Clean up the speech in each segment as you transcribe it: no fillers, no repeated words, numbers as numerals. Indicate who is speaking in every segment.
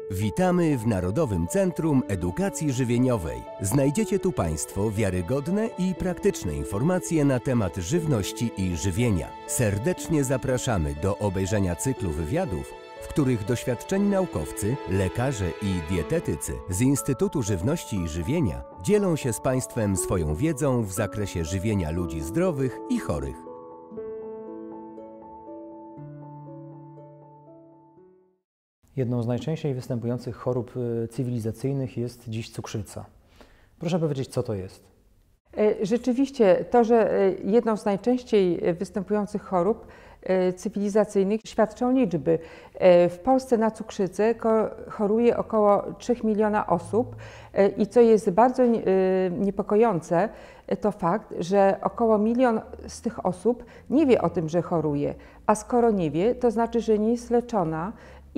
Speaker 1: Witamy w Narodowym Centrum Edukacji Żywieniowej. Znajdziecie tu Państwo wiarygodne i praktyczne informacje na temat żywności i żywienia. Serdecznie zapraszamy do obejrzenia cyklu wywiadów, w których doświadczeni naukowcy, lekarze i dietetycy z Instytutu Żywności i Żywienia dzielą się z Państwem swoją wiedzą w zakresie żywienia ludzi zdrowych i chorych.
Speaker 2: Jedną z najczęściej występujących chorób cywilizacyjnych jest dziś cukrzyca. Proszę powiedzieć, co to jest?
Speaker 3: Rzeczywiście to, że jedną z najczęściej występujących chorób cywilizacyjnych świadczą liczby. W Polsce na cukrzycę choruje około 3 miliona osób i co jest bardzo niepokojące, to fakt, że około 1 milion z tych osób nie wie o tym, że choruje, a skoro nie wie, to znaczy, że nie jest leczona.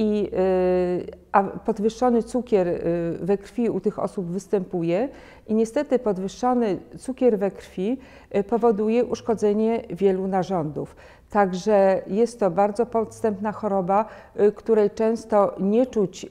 Speaker 3: A podwyższony cukier we krwi u tych osób występuje i niestety podwyższony cukier we krwi powoduje uszkodzenie wielu narządów. Także jest to bardzo podstępna choroba, której często nie czuć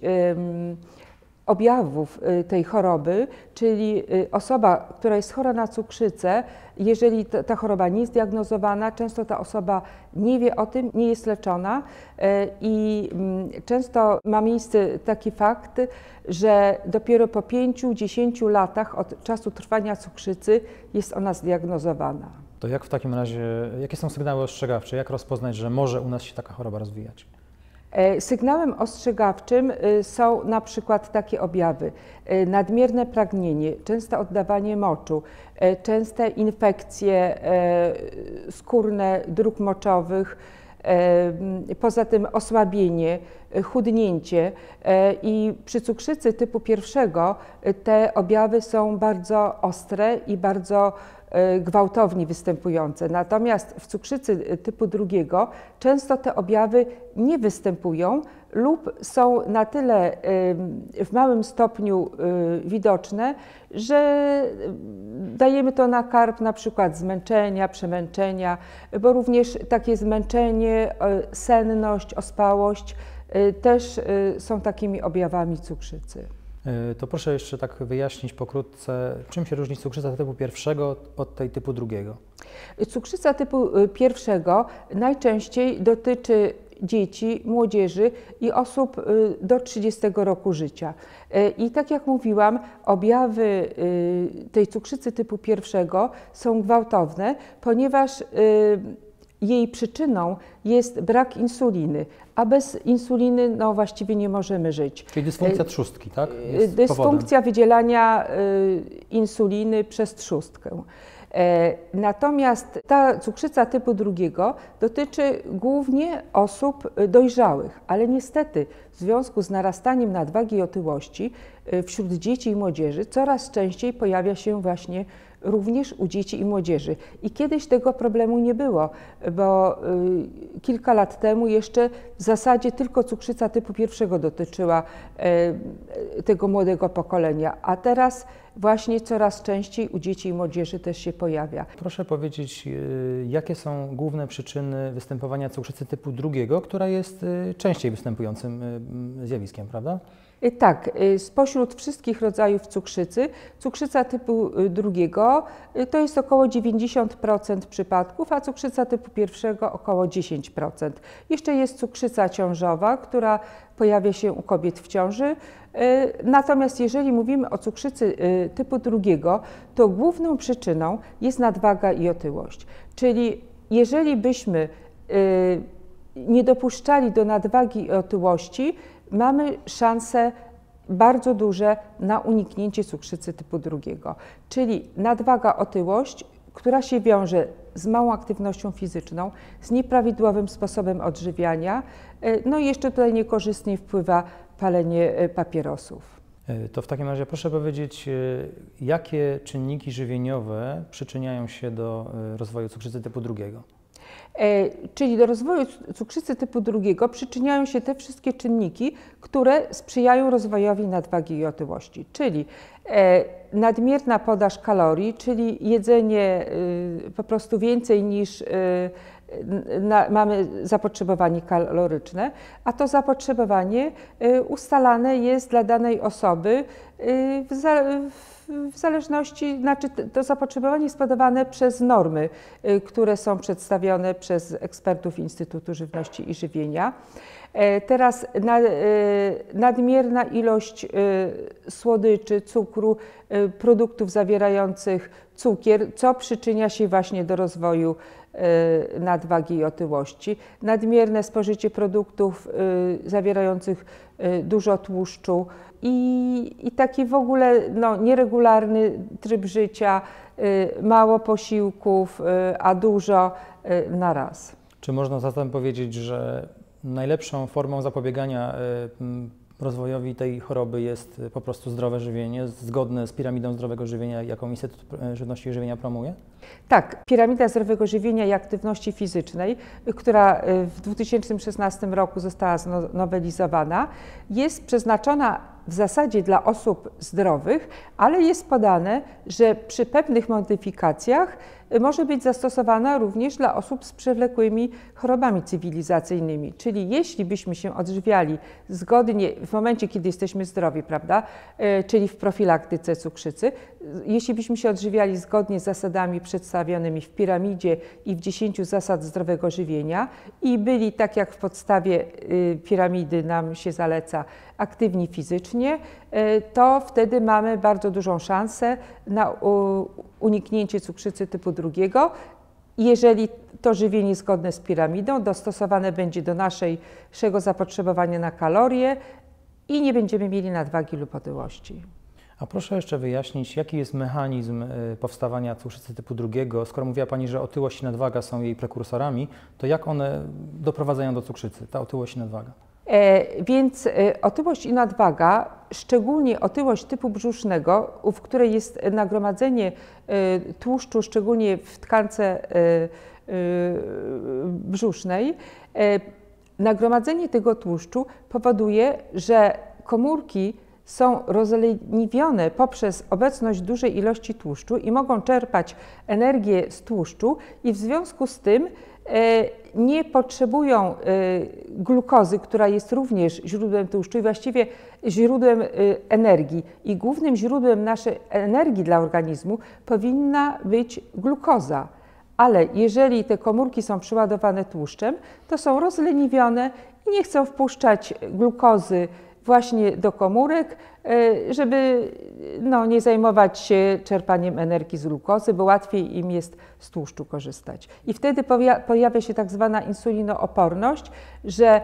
Speaker 3: objawów tej choroby, czyli osoba, która jest chora na cukrzycę, jeżeli ta choroba nie jest diagnozowana, często ta osoba nie wie o tym, nie jest leczona i często ma miejsce taki fakt, że dopiero po 5–10 latach od czasu trwania cukrzycy jest ona zdiagnozowana.
Speaker 2: To jak w takim razie, jakie są sygnały ostrzegawcze? Jak rozpoznać, że może u nas się taka choroba rozwijać?
Speaker 3: Sygnałem ostrzegawczym są na przykład takie objawy: nadmierne pragnienie, częste oddawanie moczu, częste infekcje skórne dróg moczowych, poza tym osłabienie, chudnięcie i przy cukrzycy typu 1 te objawy są bardzo ostre i bardzo gwałtownie występujące. Natomiast w cukrzycy typu 2 często te objawy nie występują lub są na tyle w małym stopniu widoczne, że dajemy to na karb na przykład zmęczenia, przemęczenia, bo również takie zmęczenie, senność, ospałość też są takimi objawami cukrzycy.
Speaker 2: To proszę jeszcze tak wyjaśnić pokrótce, czym się różni cukrzyca typu 1 od tej typu 2?
Speaker 3: Cukrzyca typu 1 najczęściej dotyczy dzieci, młodzieży i osób do 30 roku życia. I tak jak mówiłam, objawy tej cukrzycy typu 1 są gwałtowne, ponieważ jej przyczyną jest brak insuliny, a bez insuliny no, właściwie nie możemy żyć.
Speaker 2: Czyli dysfunkcja trzustki, tak?
Speaker 3: Dysfunkcja wydzielania insuliny przez trzustkę. Natomiast ta cukrzyca typu 2 dotyczy głównie osób dojrzałych, ale niestety w związku z narastaniem nadwagi i otyłości wśród dzieci i młodzieży coraz częściej pojawia się właśnie również u dzieci i młodzieży. I kiedyś tego problemu nie było, bo kilka lat temu jeszcze w zasadzie tylko cukrzyca typu 1 dotyczyła tego młodego pokolenia, a teraz właśnie coraz częściej u dzieci i młodzieży też się pojawia.
Speaker 2: Proszę powiedzieć, jakie są główne przyczyny występowania cukrzycy typu 2, która jest częściej występującym zjawiskiem, prawda?
Speaker 3: Tak, spośród wszystkich rodzajów cukrzycy, cukrzyca typu 2 to jest około 90% przypadków, a cukrzyca typu 1 około 10%. Jeszcze jest cukrzyca ciążowa, która pojawia się u kobiet w ciąży. Natomiast jeżeli mówimy o cukrzycy typu 2, to główną przyczyną jest nadwaga i otyłość. Czyli jeżeli byśmy nie dopuszczali do nadwagi i otyłości, mamy szanse bardzo duże na uniknięcie cukrzycy typu 2. Czyli nadwaga, otyłość, która się wiąże z małą aktywnością fizyczną, z nieprawidłowym sposobem odżywiania, no i jeszcze tutaj niekorzystnie wpływa palenie papierosów.
Speaker 2: To w takim razie proszę powiedzieć, jakie czynniki żywieniowe przyczyniają się do rozwoju cukrzycy typu 2?
Speaker 3: Czyli do rozwoju cukrzycy typu 2 przyczyniają się te wszystkie czynniki, które sprzyjają rozwojowi nadwagi i otyłości, czyli nadmierna podaż kalorii, czyli jedzenie po prostu więcej niż mamy zapotrzebowanie kaloryczne, a to zapotrzebowanie ustalane jest dla danej osoby w zależności, znaczy to zapotrzebowanie jest podawane przez normy, które są przedstawione przez ekspertów Instytutu Żywności i Żywienia. Teraz nadmierna ilość słodyczy, cukru, produktów zawierających cukier, co przyczynia się właśnie do rozwoju nadwagi i otyłości. Nadmierne spożycie produktów zawierających dużo tłuszczu i taki w ogóle nieregularny tryb życia, mało posiłków, a dużo na raz.
Speaker 2: Czy można zatem powiedzieć, że najlepszą formą zapobiegania rozwojowi tej choroby jest po prostu zdrowe żywienie, zgodne z piramidą zdrowego żywienia, jaką Instytut Żywności i Żywienia promuje?
Speaker 3: Tak, piramida zdrowego żywienia i aktywności fizycznej, która w 2016 roku została znowelizowana, jest przeznaczona w zasadzie dla osób zdrowych, ale jest podane, że przy pewnych modyfikacjach może być zastosowana również dla osób z przewlekłymi chorobami cywilizacyjnymi. Czyli jeśli byśmy się odżywiali zgodnie w momencie, kiedy jesteśmy zdrowi, prawda, czyli w profilaktyce cukrzycy, jeśli byśmy się odżywiali zgodnie z zasadami przedstawionymi w piramidzie i w 10 zasad zdrowego żywienia i byli, tak jak w podstawie piramidy nam się zaleca, aktywni fizycznie, to wtedy mamy bardzo dużą szansę na uniknięcie cukrzycy typu 2. Jeżeli to żywienie zgodne z piramidą dostosowane będzie do naszego zapotrzebowania na kalorie i nie będziemy mieli nadwagi lub otyłości.
Speaker 2: A proszę jeszcze wyjaśnić, jaki jest mechanizm powstawania cukrzycy typu 2? Skoro mówiła Pani, że otyłość i nadwaga są jej prekursorami, to jak one doprowadzają do cukrzycy, ta otyłość i nadwaga?
Speaker 3: Więc otyłość i nadwaga, szczególnie otyłość typu brzusznego, w której jest nagromadzenie tłuszczu, szczególnie w tkance brzusznej, nagromadzenie tego tłuszczu powoduje, że komórki są rozleniwione poprzez obecność dużej ilości tłuszczu i mogą czerpać energię z tłuszczu i w związku z tym nie potrzebują glukozy, która jest również źródłem tłuszczu i właściwie źródłem energii. I głównym źródłem naszej energii dla organizmu powinna być glukoza. Ale jeżeli te komórki są przeładowane tłuszczem, to są rozleniwione i nie chcą wpuszczać glukozy właśnie do komórek, żeby nie zajmować się czerpaniem energii z glukozy, bo łatwiej im jest z tłuszczu korzystać. I wtedy pojawia się tak zwana insulinooporność, że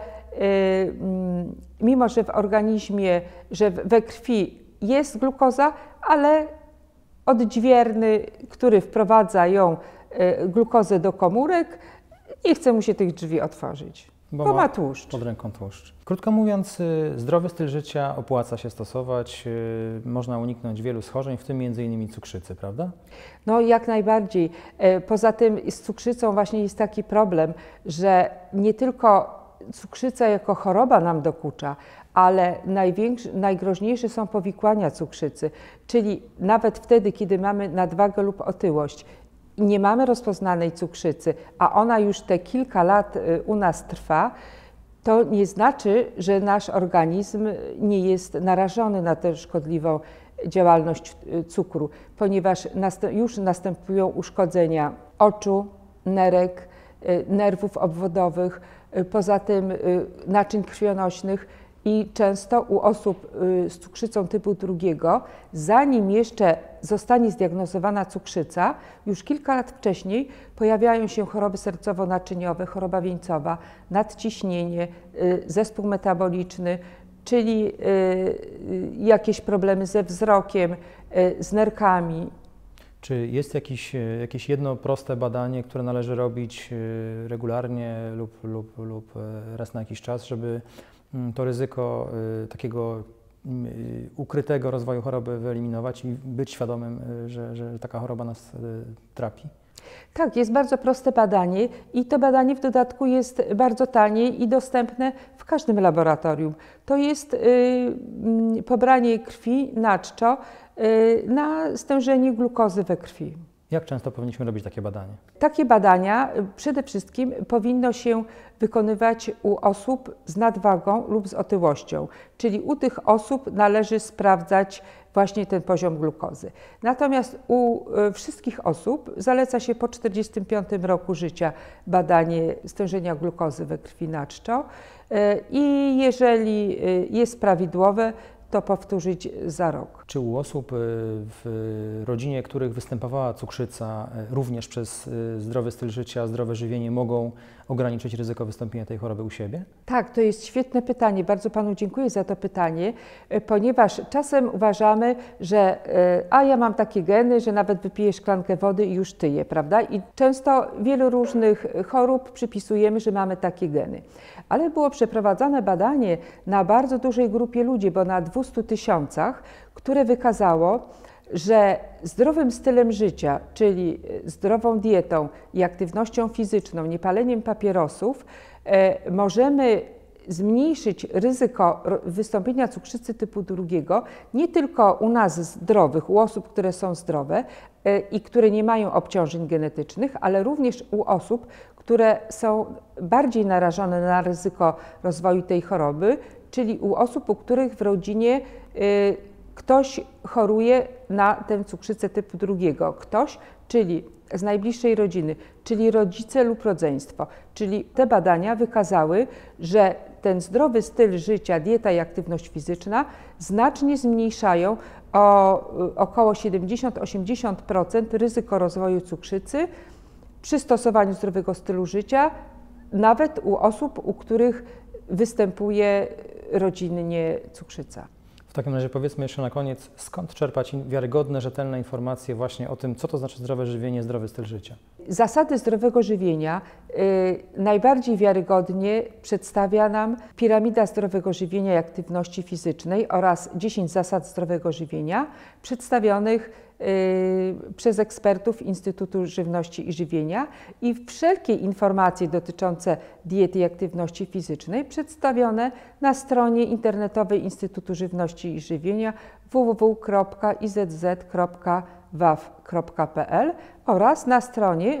Speaker 3: mimo, że w organizmie, że we krwi jest glukoza, ale odźwierny, który wprowadza ją glukozę do komórek, nie chce mu się tych drzwi otworzyć. Bo ma tłuszcz.
Speaker 2: Pod ręką tłuszcz. Krótko mówiąc, zdrowy styl życia opłaca się stosować, można uniknąć wielu schorzeń, w tym m.in. cukrzycy, prawda?
Speaker 3: No jak najbardziej. Poza tym z cukrzycą właśnie jest taki problem, że nie tylko cukrzyca jako choroba nam dokucza, ale najgroźniejsze są powikłania cukrzycy, czyli nawet wtedy, kiedy mamy nadwagę lub otyłość, nie mamy rozpoznanej cukrzycy, a ona już te kilka lat u nas trwa, to nie znaczy, że nasz organizm nie jest narażony na tę szkodliwą działalność cukru, ponieważ już następują uszkodzenia oczu, nerek, nerwów obwodowych, poza tym naczyń krwionośnych i często u osób z cukrzycą typu 2, zanim jeszcze zostanie zdiagnozowana cukrzyca, już kilka lat wcześniej pojawiają się choroby sercowo-naczyniowe, choroba wieńcowa, nadciśnienie, zespół metaboliczny, czyli jakieś problemy ze wzrokiem, z nerkami.
Speaker 2: Czy jest jakieś jedno proste badanie, które należy robić regularnie lub raz na jakiś czas, żeby to ryzyko takiego ukrytego rozwoju choroby wyeliminować i być świadomym, że taka choroba nas trapi?
Speaker 3: Tak, jest bardzo proste badanie i to badanie w dodatku jest bardzo tanie i dostępne w każdym laboratorium. To jest pobranie krwi na czczo na stężenie glukozy we krwi.
Speaker 2: Jak często powinniśmy robić takie badanie?
Speaker 3: Takie badania przede wszystkim powinno się wykonywać u osób z nadwagą lub z otyłością, czyli u tych osób należy sprawdzać właśnie ten poziom glukozy. Natomiast u wszystkich osób zaleca się po 45 roku życia badanie stężenia glukozy we krwi na czczo i jeżeli jest prawidłowe, to powtórzyć za rok.
Speaker 2: Czy u osób w rodzinie, których występowała cukrzyca, również przez zdrowy styl życia, zdrowe żywienie mogą ograniczyć ryzyko wystąpienia tej choroby u siebie?
Speaker 3: Tak, to jest świetne pytanie. Bardzo Panu dziękuję za to pytanie, ponieważ czasem uważamy, że ja mam takie geny, że nawet wypiję szklankę wody i już tyję, prawda? I często wielu różnych chorób przypisujemy, że mamy takie geny. Ale było przeprowadzone badanie na bardzo dużej grupie ludzi, bo na 200 000, które wykazało, że zdrowym stylem życia, czyli zdrową dietą i aktywnością fizyczną, niepaleniem papierosów, możemy zmniejszyć ryzyko wystąpienia cukrzycy typu 2 nie tylko u nas zdrowych, u osób, które są zdrowe i które nie mają obciążeń genetycznych, ale również u osób, które są bardziej narażone na ryzyko rozwoju tej choroby, czyli u osób, u których w rodzinie ktoś choruje na tę cukrzycę typu 2. Ktoś, czyli z najbliższej rodziny, czyli rodzice lub rodzeństwo. Czyli te badania wykazały, że ten zdrowy styl życia, dieta i aktywność fizyczna znacznie zmniejszają o około 70–80% ryzyko rozwoju cukrzycy przy stosowaniu zdrowego stylu życia, nawet u osób, u których występuje rodzinnie cukrzyca.
Speaker 2: W takim razie powiedzmy jeszcze na koniec, skąd czerpać wiarygodne, rzetelne informacje właśnie o tym, co to znaczy zdrowe żywienie, zdrowy styl życia?
Speaker 3: Zasady zdrowego żywienia najbardziej wiarygodnie przedstawia nam Piramida Zdrowego Żywienia i Aktywności Fizycznej oraz 10 zasad zdrowego żywienia przedstawionych przez ekspertów Instytutu Żywności i Żywienia i wszelkie informacje dotyczące diety i aktywności fizycznej przedstawione na stronie internetowej Instytutu Żywności i Żywienia www.izz.waw.pl oraz na stronie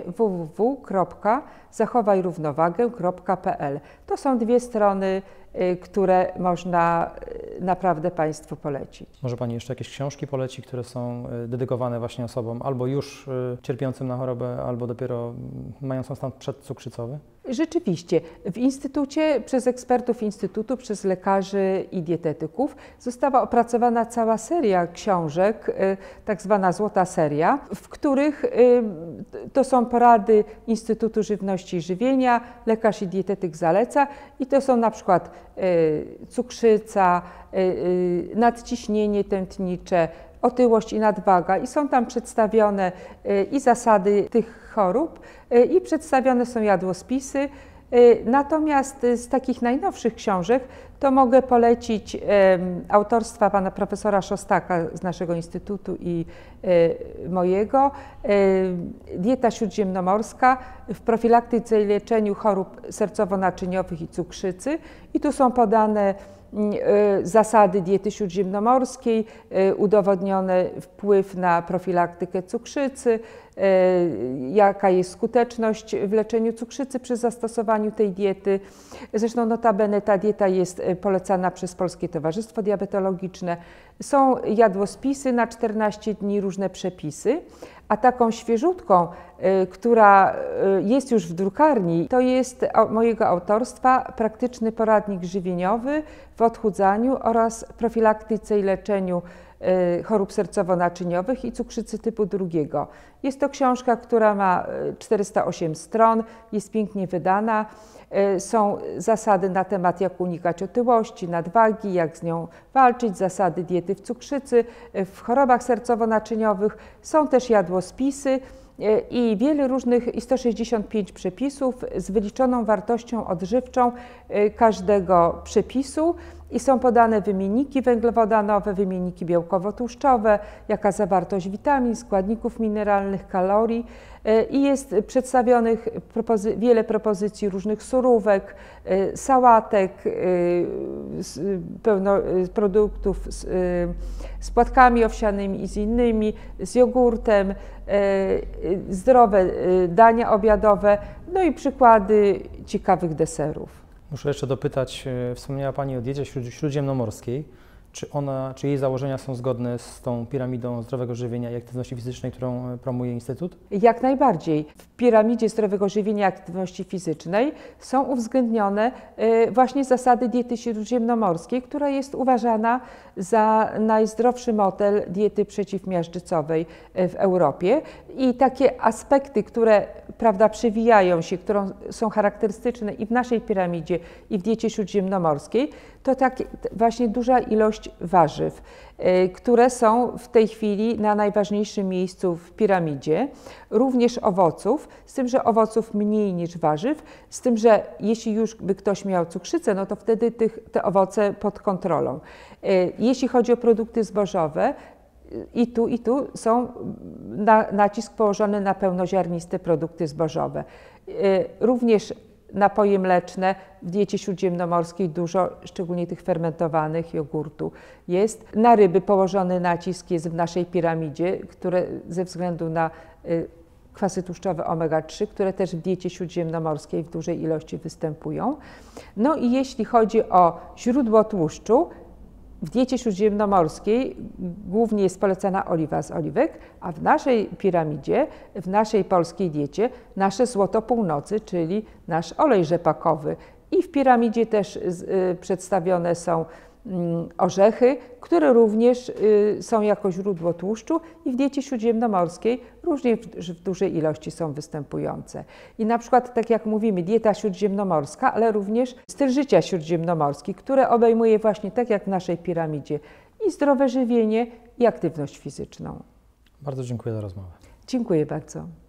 Speaker 3: www.zachowajrównowagę.pl. To są dwie strony, które można naprawdę Państwu polecić.
Speaker 2: Może Pani jeszcze jakieś książki poleci, które są dedykowane właśnie osobom albo już cierpiącym na chorobę, albo dopiero mającą stan przedcukrzycowy?
Speaker 3: Rzeczywiście, w Instytucie, przez ekspertów Instytutu, przez lekarzy i dietetyków została opracowana cała seria książek, tak zwana złota seria, w których to są porady Instytutu Żywności i Żywienia, lekarz i dietetyk zaleca i to są na przykład cukrzyca, nadciśnienie tętnicze, otyłość i nadwaga i są tam przedstawione i zasady tych chorób i przedstawione są jadłospisy. Natomiast z takich najnowszych książek to mogę polecić autorstwa pana profesora Szostaka z naszego instytutu i mojego, Dieta śródziemnomorska w profilaktyce i leczeniu chorób sercowo-naczyniowych i cukrzycy. I tu są podane zasady diety śródziemnomorskiej, udowodniony wpływ na profilaktykę cukrzycy, jaka jest skuteczność w leczeniu cukrzycy przy zastosowaniu tej diety. Zresztą notabene ta dieta jest polecana przez Polskie Towarzystwo Diabetologiczne. Są jadłospisy na 14 dni, różne przepisy, a taką świeżutką, która jest już w drukarni, to jest mojego autorstwa praktyczny poradnik żywieniowy w odchudzaniu oraz profilaktyce i leczeniu chorób sercowo-naczyniowych i cukrzycy typu 2. Jest to książka, która ma 408 stron, jest pięknie wydana. Są zasady na temat, jak unikać otyłości, nadwagi, jak z nią walczyć, zasady diety w cukrzycy, w chorobach sercowo-naczyniowych. Są też jadłospisy i wiele różnych, i 165 przepisów z wyliczoną wartością odżywczą każdego przepisu i są podane wymienniki węglowodanowe, wymienniki białkowo-tłuszczowe, jaka zawartość witamin, składników mineralnych, kalorii i jest przedstawionych wiele propozycji różnych surówek, sałatek, pełno produktów z płatkami owsianymi i z innymi, z jogurtem, zdrowe dania obiadowe, no i przykłady ciekawych deserów.
Speaker 2: Muszę jeszcze dopytać, wspomniała Pani o diecie śródziemnomorskiej. Czy jej założenia są zgodne z tą piramidą zdrowego żywienia i aktywności fizycznej, którą promuje Instytut?
Speaker 3: Jak najbardziej. W piramidzie zdrowego żywienia i aktywności fizycznej są uwzględnione właśnie zasady diety śródziemnomorskiej, która jest uważana za najzdrowszy model diety przeciwmiażdżycowej w Europie. I takie aspekty, które przewijają się, które są charakterystyczne i w naszej piramidzie, i w diecie śródziemnomorskiej, to właśnie duża ilość warzyw, które są w tej chwili na najważniejszym miejscu w piramidzie, również owoców, z tym, że owoców mniej niż warzyw, z tym, że jeśli już by ktoś miał cukrzycę, no to wtedy te owoce pod kontrolą. Jeśli chodzi o produkty zbożowe, i tu są nacisk położony na pełnoziarniste produkty zbożowe. Również napoje mleczne w diecie śródziemnomorskiej dużo, szczególnie tych fermentowanych, jogurtu jest. Na ryby położony nacisk jest w naszej piramidzie, które ze względu na kwasy tłuszczowe omega-3, które też w diecie śródziemnomorskiej w dużej ilości występują. No i jeśli chodzi o źródło tłuszczu, w diecie śródziemnomorskiej głównie jest polecana oliwa z oliwek, a w naszej piramidzie, w naszej polskiej diecie nasze złoto północy, czyli nasz olej rzepakowy. I w piramidzie też przedstawione są orzechy, które również są jako źródło tłuszczu i w diecie śródziemnomorskiej również w dużej ilości są występujące. I na przykład, tak jak mówimy, dieta śródziemnomorska, ale również styl życia śródziemnomorski, które obejmuje właśnie, tak jak w naszej piramidzie, i zdrowe żywienie, i aktywność fizyczną.
Speaker 2: Bardzo dziękuję za rozmowę.
Speaker 3: Dziękuję bardzo.